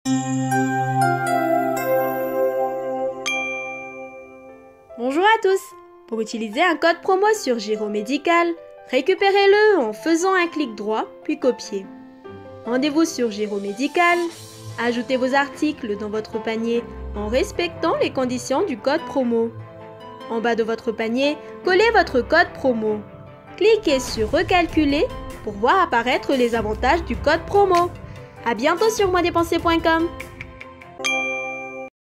Bonjour à tous! Pour utiliser un code promo sur Giro Médical, récupérez-le en faisant un clic droit puis copier. Rendez-vous sur Giro Médical, ajoutez vos articles dans votre panier en respectant les conditions du code promo. En bas de votre panier, collez votre code promo. Cliquez sur Recalculer pour voir apparaître les avantages du code promo. À bientôt sur moindépenser.com.